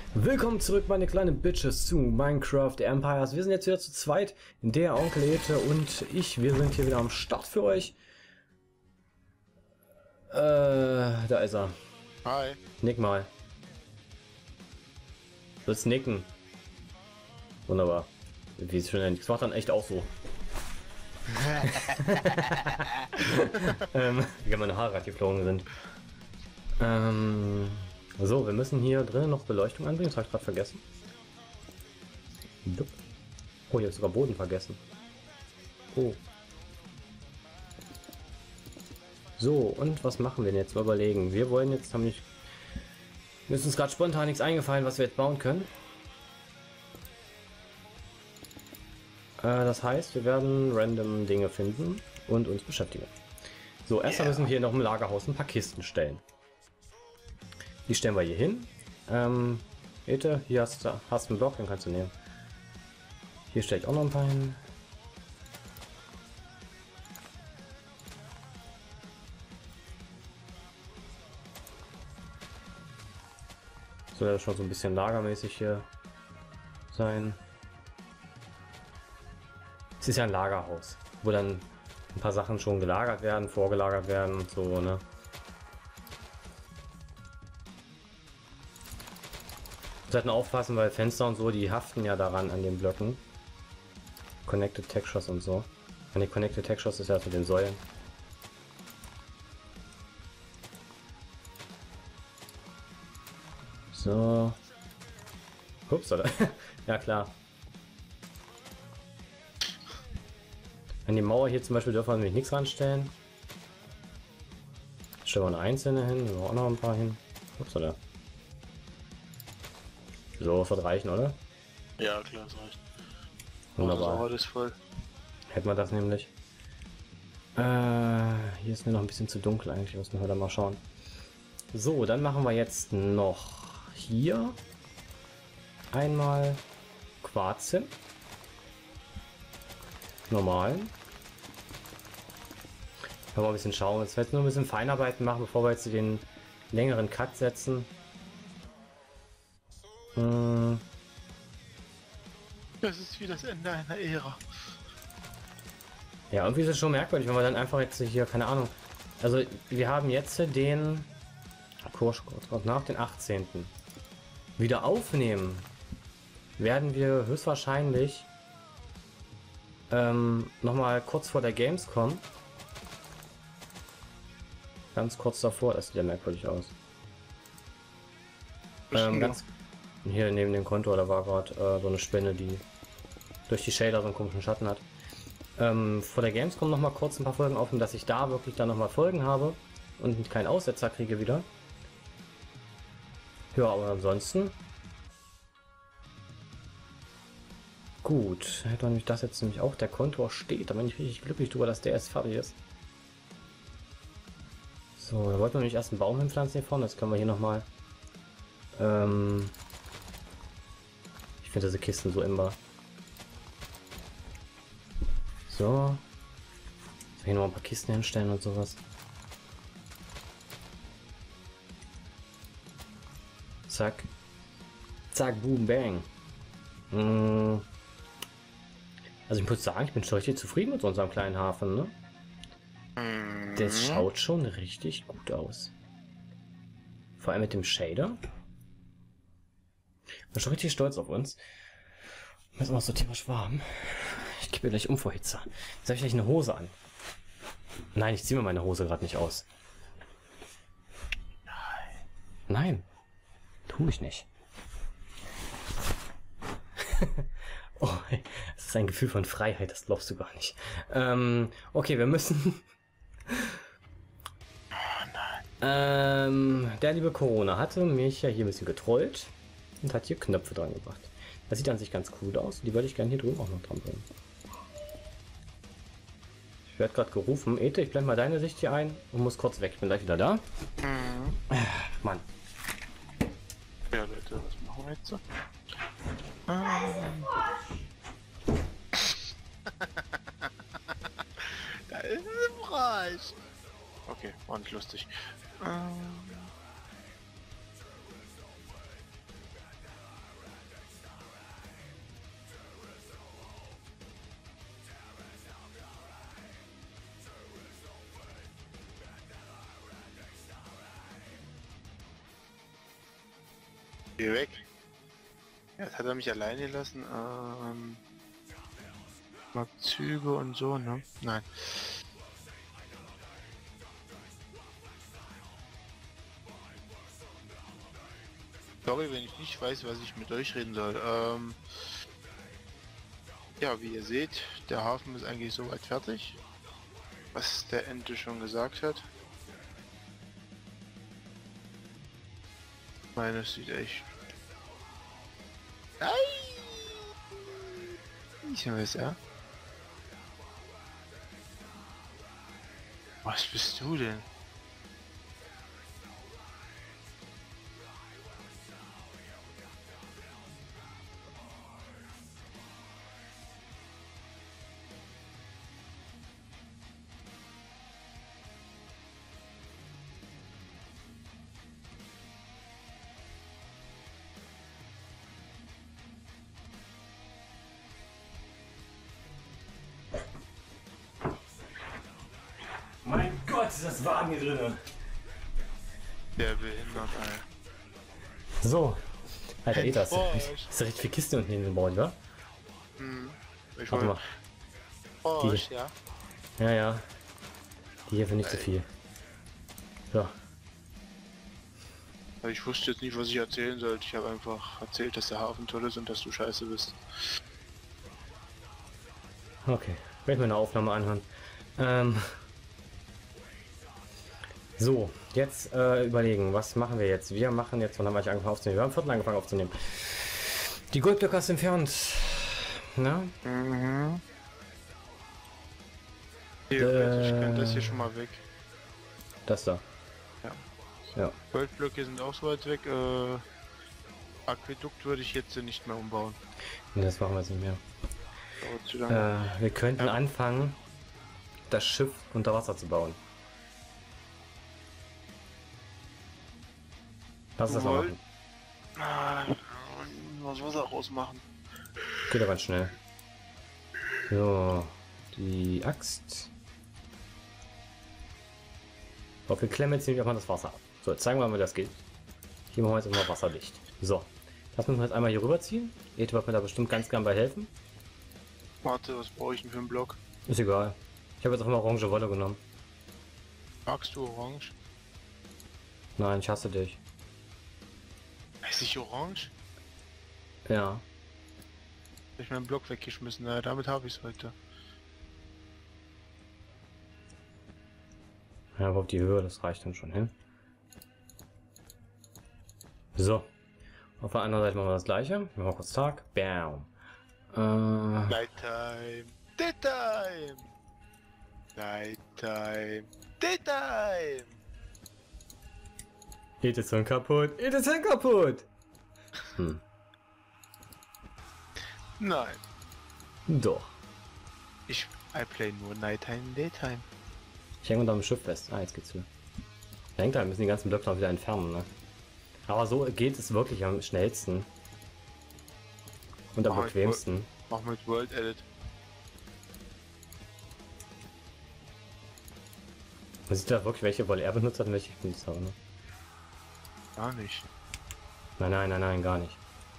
Willkommen zurück, meine kleinen Bitches, zu Minecraft Empires. Wir sind jetzt wieder zu zweit. Der Onkel Ete und ich, wir sind hier wieder am Start für euch. Da ist er. Hi. Nick mal. Du willst nicken. Wunderbar. Wie es schon das macht dann echt auch so. Wie meine Haare gerade geflogen sind. So, wir müssen hier drinnen noch Beleuchtung anbringen. Das habe ich gerade vergessen. Oh, ich habe sogar Boden vergessen. Oh. So, und was machen wir denn jetzt? Mal überlegen. Wir wollen jetzt, mir ist uns gerade spontan nichts eingefallen, was wir jetzt bauen können. Das heißt, wir werden random Dinge finden und uns beschäftigen. So, erstmal müssen wir hier noch im Lagerhaus ein paar Kisten stellen. Die stellen wir hier hin. Ete, hier hast du einen Block, den kannst du nehmen. Hier stelle ich auch noch ein paar hin. Soll ja schon so ein bisschen lagermäßig hier sein. Es ist ja ein Lagerhaus, wo dann ein paar Sachen schon gelagert werden, vorgelagert werden und so, ne? Wir sollten aufpassen, weil Fenster und so, die haften ja daran an den Blöcken. Connected Textures und so. An die Connected Textures ist ja das mit den Säulen. So. Ups, oder? Ja klar. An die Mauer hier zum Beispiel dürfen wir nämlich nichts ranstellen. Stellen wir eine einzelne hin, wir auch noch ein paar hin. Ups, oder? So, wird reichen, oder? Ja, klar, das reicht. Wunderbar. Heute ist voll. Hätten wir das nämlich. Hier ist mir noch ein bisschen zu dunkel eigentlich, müssen wir da mal schauen. So, dann machen wir jetzt noch hier einmal Quarz hin. Normalen. Können wir ein bisschen schauen. Jetzt wird nur ein bisschen Feinarbeiten machen, bevor wir jetzt den längeren Cut setzen. Das ist wie das Ende einer Ära. Ja, irgendwie ist es schon merkwürdig, wenn wir dann einfach jetzt hier, keine Ahnung. Also, wir haben jetzt den Kurs nach den 18. wieder aufnehmen. Werden wir höchstwahrscheinlich noch mal kurz vor der Gamescom. Ganz kurz davor, das sieht ja merkwürdig aus. Ganz hier neben dem Konto, da war gerade so eine Spinne, die durch die Shader so einen komischen Schatten hat. Vor der Gamescom noch mal kurz ein paar Folgen aufnehmen, dass ich da wirklich dann noch mal Folgen habe und keinen Aussetzer kriege wieder. Ja, aber ansonsten gut. Hätte nämlich das jetzt nämlich auch der Kontur steht, da bin ich richtig glücklich drüber, dass der erst fertig ist. So, da wollten wir nämlich erst einen Baum hinpflanzen hier vorne. Das können wir hier noch mal. Ich finde diese Kisten so immer. So. Jetzt hier noch ein paar Kisten hinstellen und sowas. Zack. Zack, boom, bang. Also ich muss sagen, ich bin schon richtig zufrieden mit unserem kleinen Hafen, ne? Das schaut schon richtig gut aus. Vor allem mit dem Shader. Ich bin schon richtig stolz auf uns. Mir ist immer so tierisch warm. Ich gebe gleich um vor Hitze. Jetzt habe ich gleich eine Hose an. Nein, ich ziehe mir meine Hose gerade nicht aus. Nein. Tu ich nicht. Oh, es ist ein Gefühl von Freiheit, das glaubst du gar nicht. Okay, wir müssen... Der liebe Corona hatte mich ja hier ein bisschen getrollt und hat hier Knöpfe dran gebracht. Das sieht an sich ganz cool aus. Die würde ich gerne hier drüben auch noch dran bringen. Ich werde gerade gerufen. Ete, ich blende mal deine Sicht hier ein und muss kurz weg. Ich bin gleich wieder da. Mann. Ja, Leute, was machen wir jetzt? Da ist ein Preis. Okay, war nicht lustig. Geh weg. Ja, jetzt hat er mich alleine gelassen. Mag Züge und so, ne? Nein. Sorry, wenn ich nicht weiß, was ich mit euch reden soll. Ja, wie ihr seht, der Hafen ist eigentlich soweit fertig. Was der Ente schon gesagt hat. Ich meine, es sieht echt... Nein! Ich weiß, ja. Was bist du denn? Mein Gott, ist das warm hier drin. Der behindert, Alter. So. Alter, Ein das Frosch. ist richtig viel Kiste unten hingebaut, wa? Hm. Ich Warte mal. Frosch, ja. Ja, ja. Die hier finde ich zu viel. So. Ich wusste jetzt nicht, was ich erzählen sollte. Ich habe einfach erzählt, dass der Hafen toll ist und dass du scheiße bist. Okay. Ich werde mir eine Aufnahme anhören. So, jetzt überlegen, was machen wir jetzt? Wir machen jetzt, wann haben wir eigentlich angefangen aufzunehmen? Wir haben Viertel angefangen aufzunehmen. Die Goldblöcke hast du entfernt. Na? Mhm. Theoretisch kann das hier schon mal weg. Das da. Ja. Ja. Goldblöcke sind auch so weit weg. Aquädukt würde ich jetzt nicht mehr umbauen. Nee, das machen wir jetzt nicht mehr. Dauert zu lange. Wir könnten anfangen, das Schiff unter Wasser zu bauen. Lass das mal machen. Was muss er rausmachen? Geht aber ganz schnell. So, die Axt. Auf wir klemmen jetzt nämlich auch mal das Wasser ab. So, jetzt zeigen wir mal, wie das geht. Hier machen wir jetzt immer wasserdicht. So, das müssen wir jetzt einmal hier rüberziehen. Ete wird mir da bestimmt ganz gern bei helfen. Warte, was brauche ich denn für einen Block? Ist egal. Ich habe jetzt auch immer orange Wolle genommen. Magst du orange? Nein, ich hasse dich. Weiß ich orange? Ja. Hab ich meinen Block weggeschmissen, naja, damit habe ich es heute. Ja, aber auf die Höhe, das reicht dann schon hin. So. Auf der anderen Seite machen wir das gleiche. Machen wir kurz Tag. Bam. Nighttime. Daytime. Nighttime. Daytime. Ete ist kaputt. Ete ist kaputt. Nein. Doch. I play nur Nighttime, Daytime. Ich hänge unter dem Schiff fest. Ah, jetzt geht's wieder. Ich denke, da müssen die ganzen Blöcke noch wieder entfernen, ne? Aber so geht es wirklich am schnellsten. Und am bequemsten. Mach mit World Edit. Man sieht da wirklich, welche Wolle er benutzt hat und welche ich benutzt habe, ne? Gar nicht. Nein, nein, nein, nein, gar nicht.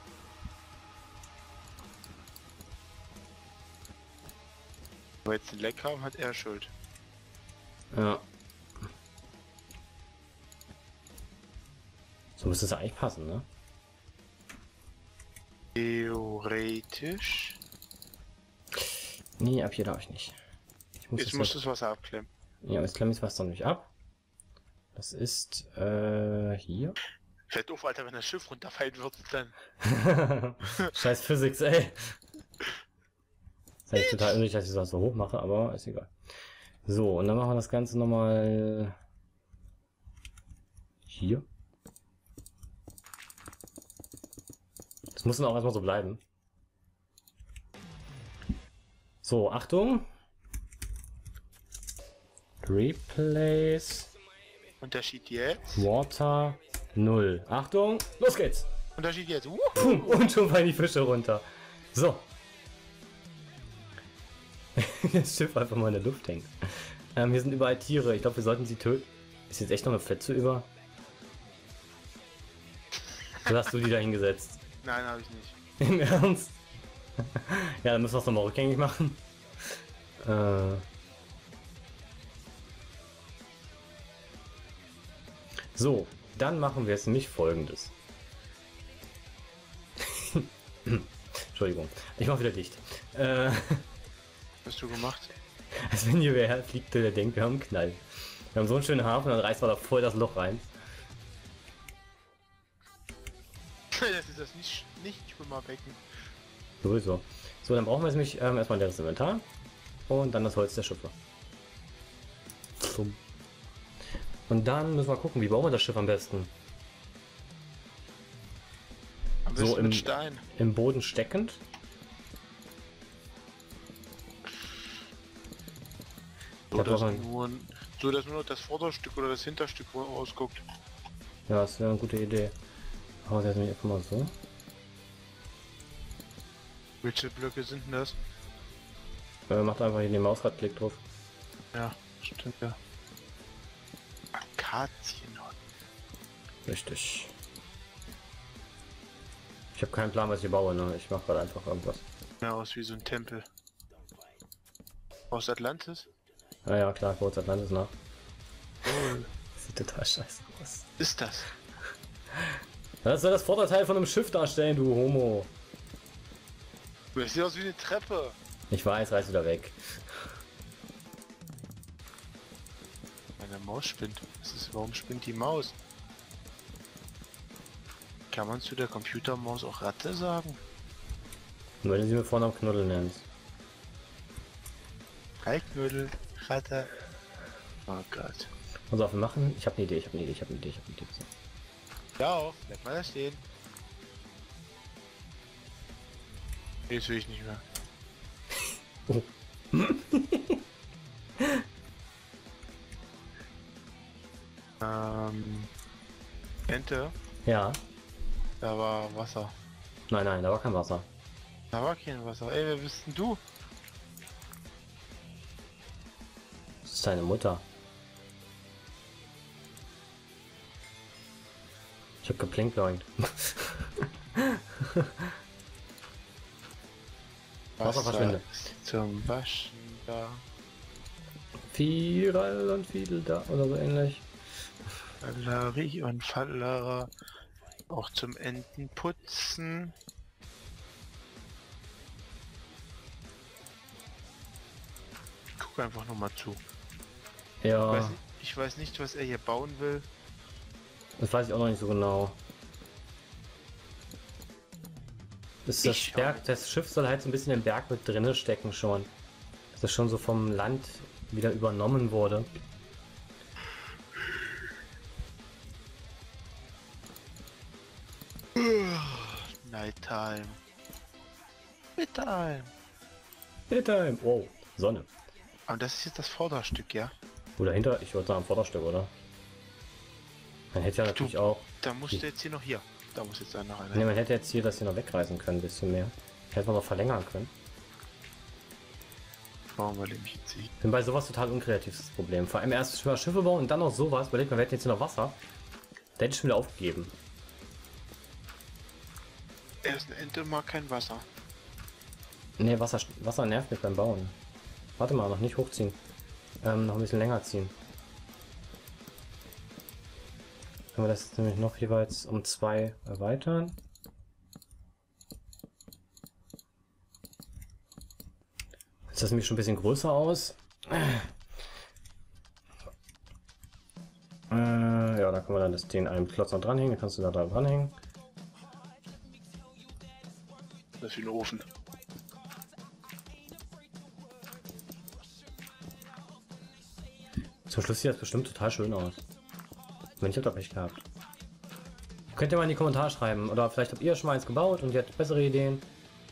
Wenn wir jetzt den Leck haben, hat er Schuld. Ja. So müsste es eigentlich passen, ne? Theoretisch. Nee, ab hier darf ich nicht. Ich muss Jetzt musst du das Wasser abklemmen. Ja, jetzt klemme ich das Wasser nämlich ab. Das ist, hier. Fällt auf, Alter, wenn das Schiff runterfallen wird, dann. Scheiß Physics, ey. Das ist eigentlich total unnötig, dass ich das so hoch mache, aber ist egal. So, und dann machen wir das Ganze nochmal hier. Das muss dann auch erstmal so bleiben. So, Achtung. Replace. Unterschied jetzt. Water 0. Achtung, los geht's. Unterschied jetzt. Pum, und schon fallen die Fische runter. So. Das Schiff einfach mal in der Luft hängt. Hier sind überall Tiere. Ich glaube, wir sollten sie töten. Ist jetzt echt noch eine Fetze über? So hast du die da hingesetzt. Nein, habe ich nicht. Im Ernst? Ja, dann müssen wir es nochmal rückgängig machen. So, dann machen wir jetzt nämlich Folgendes. Entschuldigung, ich mache wieder dicht. Was hast du gemacht? Als wenn hier wer fliegt, der denkt, wir haben einen Knall. Wir haben so einen schönen Hafen, dann reißt man da voll das Loch rein. Das ist das Nicht-Schwimmerbecken. Sowieso. So, dann brauchen wir jetzt nämlich erstmal das Inventar und dann das Holz der Schiffe. Und dann müssen wir gucken, wie bauen wir das Schiff am besten. Am So besten mit Stein. im Boden steckend. So, Da dass braucht man- dass nur noch das Vorderstück oder das Hinterstück rausguckt. Ja, das wäre eine gute Idee. Aber das jetzt nämlich einfach mal so. Welche Blöcke sind denn das? Macht einfach hier den Mausradklick drauf. Ja, stimmt ja. Akazienholz. Richtig. Ich habe keinen Plan, was ich baue, ne? Ich mache gerade einfach irgendwas. Ja, aus wie so ein Tempel. Aus Atlantis? Ah ja, klar, kurz Atlantis nach. Oh. Sieht total scheiße aus. Ist das? Das soll das Vorderteil von einem Schiff darstellen, du Homo. Das sieht aus wie eine Treppe. Ich weiß, reiß wieder weg. Meine Maus spinnt. Warum spinnt die Maus? Kann man zu der Computermaus auch Ratte sagen? Nur wenn du sie mir vorne am Knuddel nennst. Kalknödel, Ratte. Oh Gott. Also auf, wir machen. Ich habe eine Idee, ich habe eine Idee. So. Ja, auf, bleib mal da stehen. Jetzt will ich nicht mehr. Oh. Ente, Ja. da war Wasser. Nein, da war kein Wasser. Da war kein Wasser. Ey, wer bist denn du? Das ist deine Mutter. Ich hab geplinkt. Wasser verschwindet. ist zum Waschen da. Firal und Fiedel da oder so ähnlich. Falleri und Fallerer. Auch zum Entenputzen. Guck einfach noch mal zu. Ja, Ich weiß nicht, was er hier bauen will. das weiß ich auch noch nicht so genau. Ist das Ich Berg, das Schiff soll halt so ein bisschen im Berg mit drinne stecken schon. Dass das schon so vom Land wieder übernommen wurde. Nighttime. Nighttime. Daytime. Wow, Sonne. Aber das ist jetzt das Vorderstück, ja? Oder hinter, ich würde sagen Vorderstück, oder? Man hätte ja natürlich auch. Da musst du jetzt hier noch hier. Da muss jetzt einer rein. Ne, man hätte jetzt hier das hier noch wegreißen können, ein bisschen mehr. Hätte man noch verlängern können. Bauen wir nämlich jetzt hier. Bin bei sowas total unkreativ, das Problem. Vor allem erst mal Schiffe bauen und dann noch sowas. Überlegt man, wir hätten jetzt hier noch Wasser. Da hätte ich schon wieder aufgegeben. Er ist eine Ente, mag kein Wasser. Ne, Wasser nervt mich beim Bauen. Warte mal, noch nicht hochziehen. Noch ein bisschen länger ziehen. Können wir das jetzt nämlich noch jeweils um 2 erweitern. Jetzt sieht das nämlich schon ein bisschen größer aus. Ja, da können wir dann den einen Klotz noch dranhängen. Den kannst du da dranhängen. Das ist wie ein Ofen. Zum Schluss sieht das bestimmt total schön aus. Wenn ich hab Pech gehabt. Könnt ihr mal in die Kommentare schreiben. Oder vielleicht habt ihr schon mal eins gebaut und ihr habt bessere Ideen.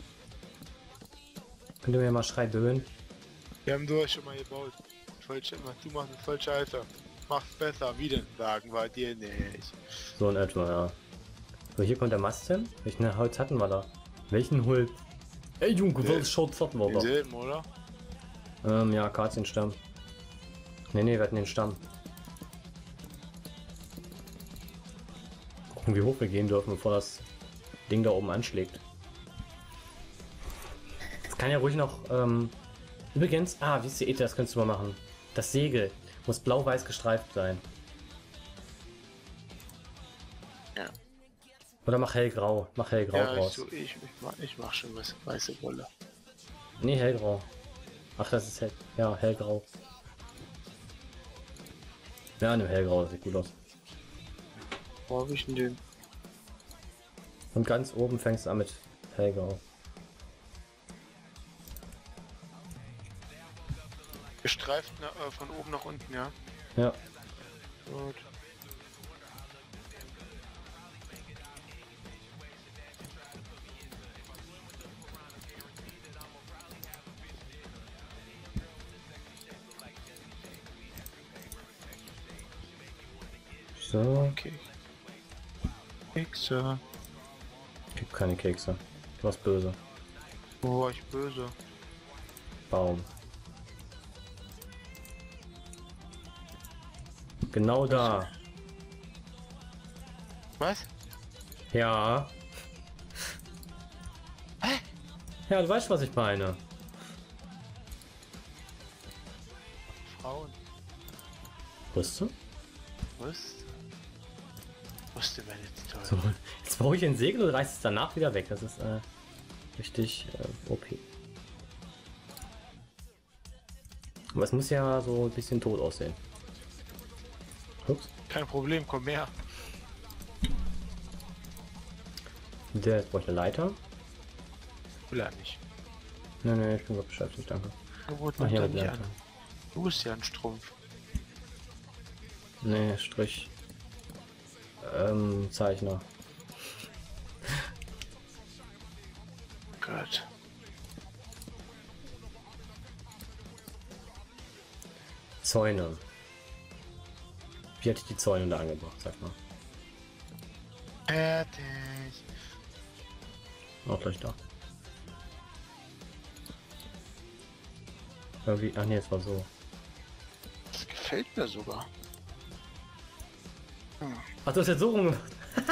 Könnt ihr mir mal schreiben. Wir haben durch schon mal gebaut. Du machst es voll scheiße. Mach's besser, wie denn? Sagen wir dir nicht. So in etwa, ja. So, hier kommt der Mast hin. Welchen Holz hatten wir da? Welchen Holz? Ey Junge, was schaut hatten wir Denselben, oder? da? Ja, Akazienstamm. Ne, wir hatten den Stamm. wie hoch wir gehen dürfen, bevor das Ding da oben anschlägt. Es kann ja ruhig noch, übrigens, wie ist die Ete, das könntest du mal machen. Das Segel muss blau-weiß gestreift sein. Ja. Oder mach hellgrau Ja, draus. ich mach schon was, weiße Wolle. Nee, hellgrau. Ach, das ist hellgrau. Ja, ne, hellgrau, das sieht gut aus. Wo hab ich denn den? Und ganz oben fängst du an mit hellgrau. Gestreift von oben nach unten, ja? Ja. Gut. So, Okay. Kekse. gibt keine Kekse. Du warst böse. Wo war ich böse? Baum. Genau da. Was? Ja. Hä? Ja, du weißt, was ich meine. Frauen. Wusstest du? Was? Wusste man jetzt toll. So, jetzt baue ich ein Segel und reiß es danach wieder weg. Das ist richtig OP. Aber es muss ja so ein bisschen tot aussehen. Ups. Kein Problem, komm her. Jetzt brauche ich eine Leiter. Will er nicht. Nee, ich bin gerade beschäftigt, danke. Gebot Ach, hier nicht eine Leiter. an. Du bist ja ein Strumpf. Nee, Strich. Zeichner. Gott. Zäune. Wie hatte ich die Zäune da angebracht, sag mal. Fertig. Auch gleich da. Irgendwie, ach nee, es war so. Das gefällt mir sogar. Ach, du hast jetzt so rumgemacht.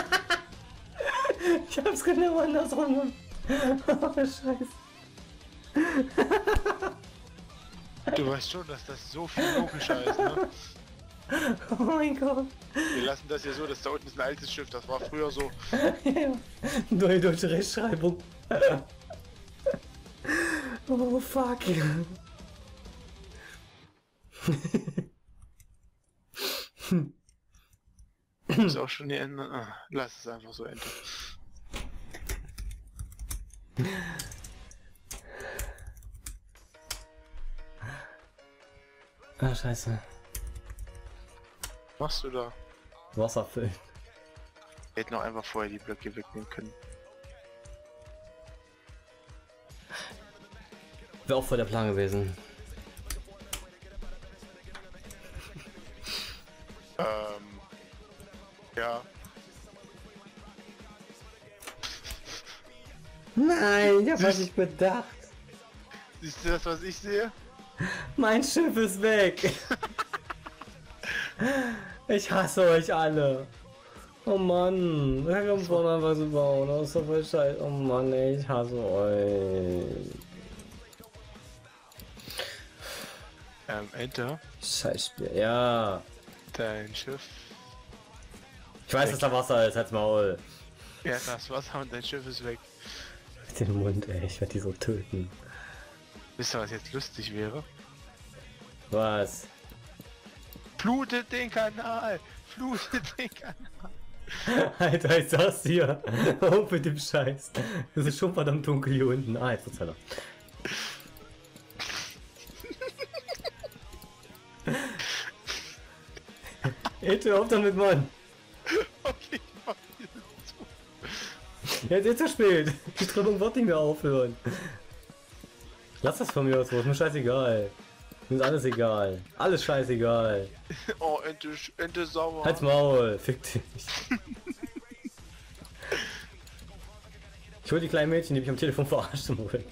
Ich hab's genau andersrum gemacht. Oh, Scheiße. Du weißt schon, dass das so viel logischer ist, ne? Oh mein Gott. Wir lassen das hier so, dass da unten ist ein altes Schiff, das war früher so. Neue deutsche Rechtschreibung. Oh fuck. Ist auch schon die Ende. Lass es einfach so enden. Ah, scheiße. Was machst du da? Wasser füllen. Wir hätten auch einfach vorher die Blöcke wegnehmen können. Wäre auch voll der Plan gewesen. Ja. Nein, ich hab was nicht bedacht. Siehst du das, was ich sehe? Mein Schiff ist weg. Ich hasse euch alle. Oh Mann, ich hab vorne einfach zu bauen. Das ist so voll scheiße. Oh Mann, ey, ich hasse euch. Enter. Scheißspiel, ja. Dein Schiff. Ich weiß, dass da Wasser ist, halt's Maul. Ja, das Wasser und dein Schiff ist weg. Mit dem Mund, ey, ich werde die so töten. Wisst ihr, was jetzt lustig wäre? Was? Flutet den Kanal! Flutet den Kanal! Alter, ich sag's dir. Auf mit dem Scheiß. Es ist schon verdammt dunkel hier unten. Ah, jetzt wird's heller. Ete, auf damit, Mann! Okay, ich mach dieses zu. Jetzt ist zu spät. Die Strömung wird nicht mehr aufhören. Lass das von mir aus, ist mir scheißegal. Mir ist alles egal. Alles scheißegal. Oh, Ente sauer. Halt's Maul, fick dich. Ich hol die kleinen Mädchen, die mich am Telefon verarscht im Weg.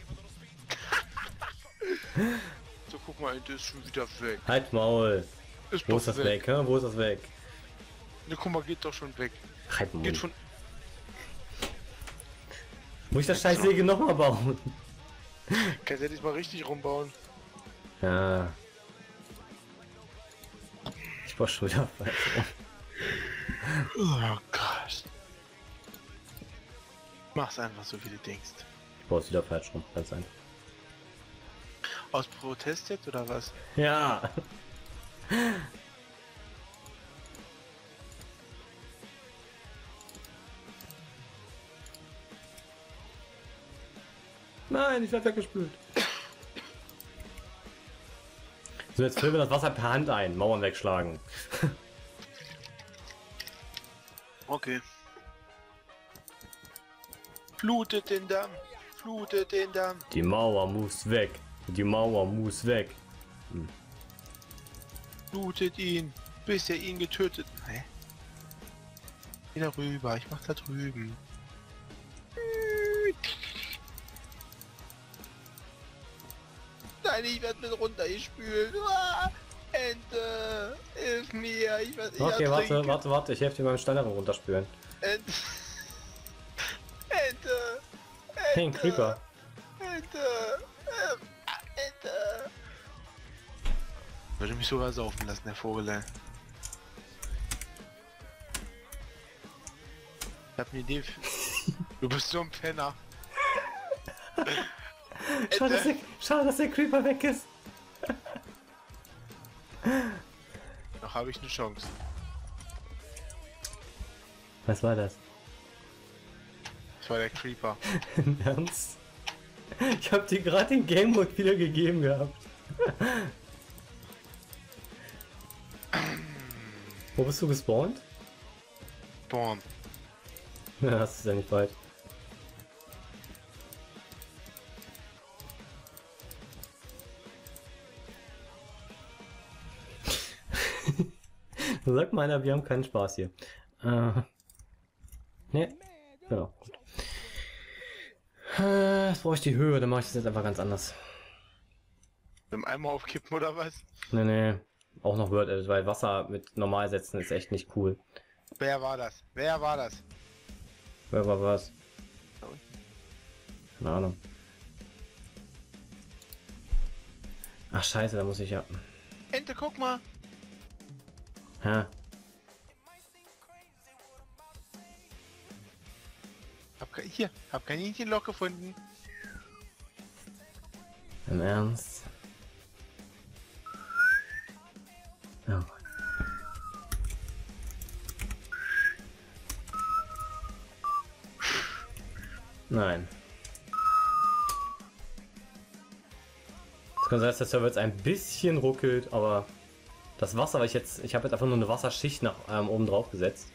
So, guck mal, Ente ist schon wieder weg. Halt Maul. Ist Wo doch ist das weg, hä? Wo ist das weg? Ne, guck mal, geht doch schon weg. Halt Maul. Geht schon Muss ich das scheiß Säge nochmal bauen? Kannst du ja diesmal richtig rumbauen. Ja. Ich brauch schon wieder falsch rum. Oh Gott. Mach's einfach so, wie du denkst. Ich brauch es wieder falsch rum, ganz einfach. Aus Protest jetzt oder was? Ja. Nein, ich werde weggespült. So, jetzt füllen wir das Wasser per Hand ein. Mauern wegschlagen. Okay. Flutet den Damm. Flutet den Damm. Die Mauer muss weg. Die Mauer muss weg. Flutet ihn, bis er ihn getötet. Hä? Geh da rüber, ich mach da drüben. Nein, ich werde mit runtergespült. Ah, Ente, hilf mir. Ich werd, Okay, warte, ich helfe dir beim Steineren runterspülen. Ente. Ente. Hey, ein Creeper. Ente. Ente. Würde mich sogar saufen lassen, der Vogel. Ey. Ich hab eine Idee. Du bist so ein Penner. Schade, dass der Creeper weg ist. Noch habe ich eine Chance. Was war das? Das war der Creeper. Im Ernst? Ich hab dir gerade den Game Mode wieder gegeben gehabt. Wo bist du gespawnt? Born. Ja, das ist ja nicht weit. Sagt mal einer, wir haben keinen Spaß hier. Ne, genau, gut. Jetzt brauche ich die Höhe, dann mache ich das jetzt einfach ganz anders. Mit dem Eimer aufkippen oder was? Ne, auch noch Word Edit, weil Wasser mit normal setzen ist echt nicht cool. Wer war das? Wer war das? Wer war was? Da unten. Keine Ahnung. Ach scheiße, da muss ich ja... Ente, guck mal. Hä? Hab kein Hähnchenloch gefunden. Im Ernst? Oh. Nein. Es kann sein, dass der Server jetzt ein bisschen ruckelt, aber das Wasser, weil ich habe jetzt einfach nur eine Wasserschicht nach oben drauf gesetzt.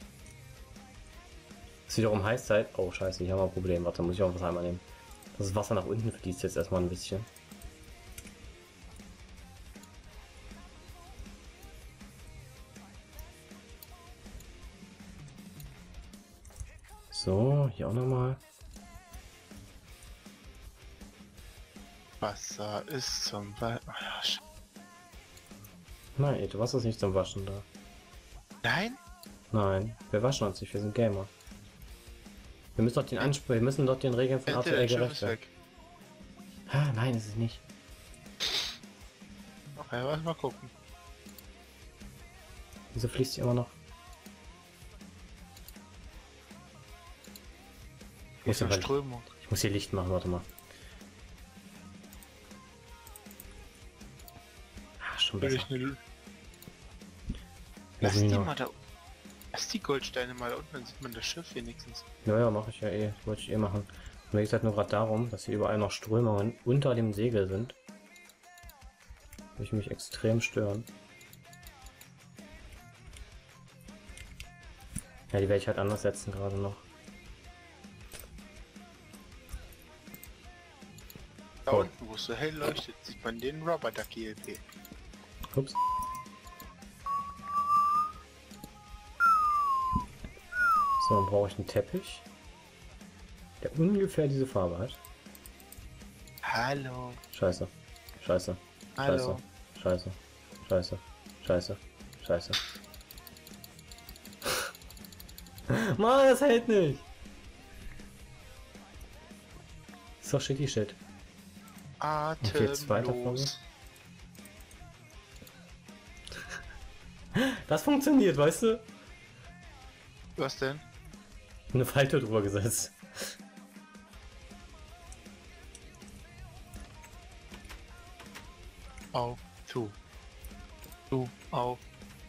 Es wiederum heißt halt, oh scheiße, ich habe ein Problem, warte, muss ich auch was einmal nehmen. Das Wasser nach unten fließt jetzt erstmal ein bisschen. So, hier auch nochmal. Wasser ist zum Waschen. Nein, Ete, Wasser ist nicht zum Waschen da. Nein? Nein, wir waschen uns nicht, wir sind Gamer. Wir müssen doch den Anspruch, wir müssen doch den Regeln von Ente, ATL dein Schiff gerecht ist werden. weg. Ah, nein, ist es nicht. Okay, warte mal gucken. Wieso fließt sie immer noch? Hier ist Strömung. Ich muss hier Licht machen, warte mal. Ah, schon besser. Lass die mal da. Lass die Goldsteine mal da unten, dann sieht man das Schiff wenigstens. Ja, mache ich ja eh. Wollte ich eh machen. Mir geht es halt nur gerade darum, dass hier überall noch Strömungen unter dem Segel sind. Würde ich mich extrem stören. Ja, die werde ich halt anders setzen gerade noch. Da unten, wo es so hell leuchtet, sieht man den Rubber Duck GLP. Ups. So, dann brauche ich einen Teppich, der ungefähr diese Farbe hat. Hallo. Scheiße. Scheiße. Hallo. Scheiße. Scheiße. Scheiße. Scheiße. Mann, das hält nicht. Ist doch Shitty Shit. Okay, jetzt weiter vorne. Atemlos. Das funktioniert, weißt du? Was denn? Eine Falte drüber gesetzt. Auf, zu. Zu, auf.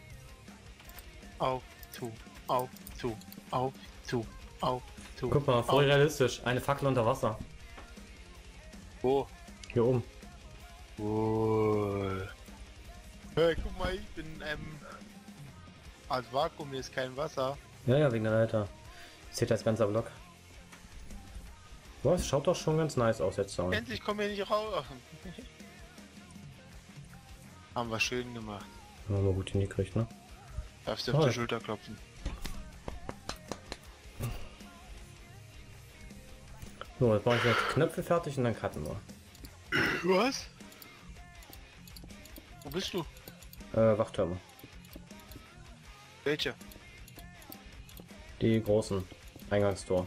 Auf, zu. Auf, zu. Auf, zu. Auf, zu. Guck mal, voll realistisch. Eine Fackel unter Wasser. Wo? Hier oben. Wohl. Hey, guck mal, ich bin als Vakuum, hier ist kein Wasser. Ja, ja, wegen der Leiter. Seht das ganze Block. Boah, es schaut doch schon ganz nice aus jetzt. So. Endlich kommen wir nicht raus. Haben wir schön gemacht. Haben wir gut hingekriegt, ne? Darfst du auf die Schulter klopfen. So, jetzt mache ich jetzt Knöpfe fertig und dann cutten wir. Was? Wo bist du? Wachtürme. Welche? Die großen. Eingangstor.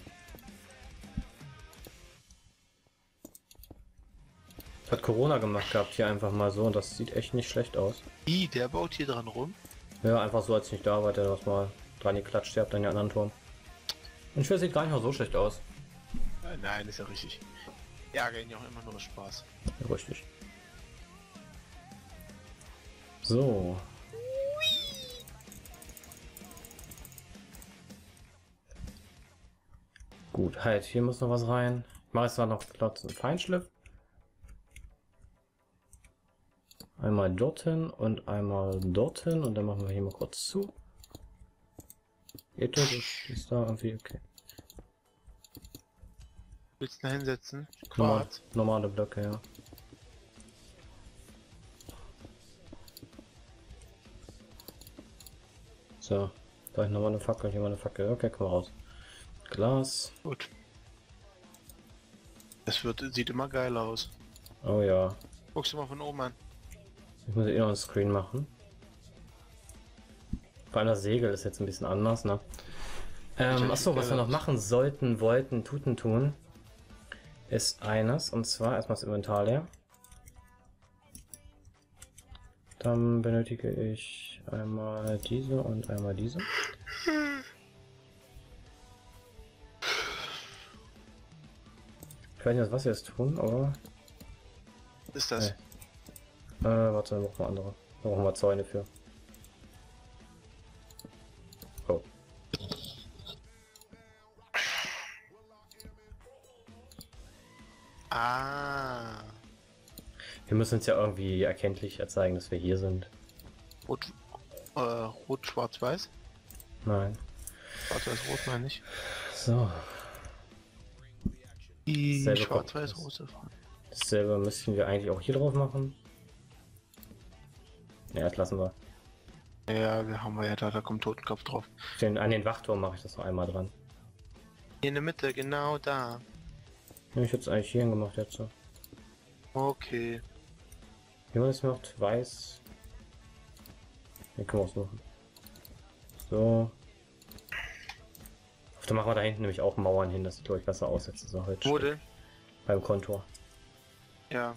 Hat Corona gemacht gehabt hier einfach mal so und das sieht echt nicht schlecht aus. Der baut hier dran rum. Ja, einfach so als ich nicht da war, der was mal dran geklatscht habt an den anderen Turm. Und ich finde, sieht gar nicht mal so schlecht aus. Nein, ist ja richtig. Ärgern ja auch immer nur Spaß. Ja, richtig. So. Gut, halt, hier muss noch was rein. Ich mache jetzt noch einen Feinschliff. Einmal dorthin und einmal dorthin und dann machen wir hier mal kurz zu. Geht das? Ist da irgendwie okay. Willst du da hinsetzen? Normale Blöcke, ja. So, da ich nochmal eine Fackel, hier mal eine Fackel. Okay, komm raus. Glas. Gut. Sieht immer geil aus. Oh ja. Guckst du mal von oben an. Ich muss eh noch ein Screen machen. Vor allem das Segel ist jetzt ein bisschen anders, ne? Achso, was wir noch machen sollten, wollten, tun, ist eines, und zwar erstmal das Inventar leer. Dann benötige ich einmal diese und einmal diese. Ich weiß nicht, was wir jetzt tun, aber... Ist das? Warte, noch mal andere. Da brauchen wir Zäune für. Oh. Ah. Wir müssen uns ja irgendwie erkenntlich erzeigen, dass wir hier sind. Rot, schwarz, weiß? Nein. Schwarz, weiß, rot meine ich. So. Die Selbe schwarz, weiß, rote. Dasselbe müssten wir eigentlich auch hier drauf machen. Ja, das lassen wir. Ja, wir haben ja da kommt Totenkopf drauf. An den Wachturm mache ich das noch einmal dran. Hier in der Mitte, genau da. Ja, ich hätte es eigentlich hier gemacht jetzt so. Okay. Wie man es macht, weiß. Hier können wir es machen. So. Dann machen wir da hinten nämlich auch Mauern hin, das sieht glaube ich besser aus jetzt. Ist halt Wo denn? beim Kontur. Ja.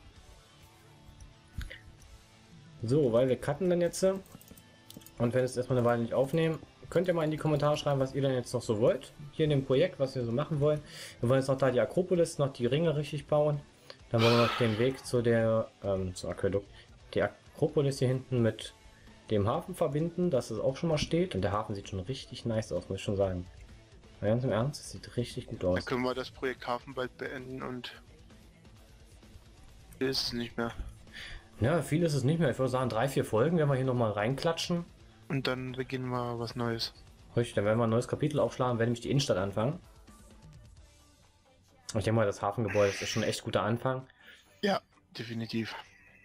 So, weil wir cutten dann jetzt. Und wenn wir es erstmal eine Weile nicht aufnehmen, könnt ihr mal in die Kommentare schreiben, was ihr denn jetzt noch so wollt. Hier in dem Projekt, was wir so machen wollen. Wir wollen jetzt noch da die Akropolis, noch die Ringe richtig bauen. Dann wollen wir noch den Weg zu der, zum Aquädukt, die Akropolis hier hinten mit dem Hafen verbinden, dass es auch schon mal steht. Und der Hafen sieht schon richtig nice aus, muss ich schon sagen. Aber ganz im Ernst, es sieht richtig gut aus. Dann können wir das Projekt Hafen bald beenden und ist es nicht mehr. Ja, viel ist es nicht mehr. Ich würde sagen, 3, 4 Folgen werden wir hier nochmal reinklatschen. Und dann beginnen wir was Neues. Richtig, dann werden wir ein neues Kapitel aufschlagen, wenn nämlich die Innenstadt anfangen. Ich denke mal, das Hafengebäude ist schon ein echt guter Anfang. Ja, definitiv.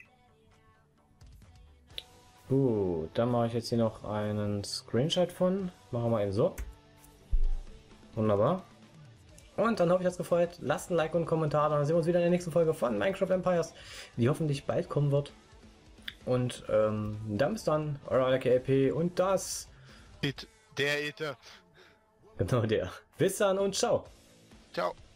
Gut, dann mache ich jetzt hier noch einen Screenshot von. Machen wir mal eben so. Wunderbar. Und dann hoffe ich, es hat gefreut. Lasst ein Like und einen Kommentar. Dann sehen wir uns wieder in der nächsten Folge von Minecraft Empires, die hoffentlich bald kommen wird. Und dann bis dann, euer LKLP und das. Der Ether. Genau der. Bis dann und ciao. Ciao.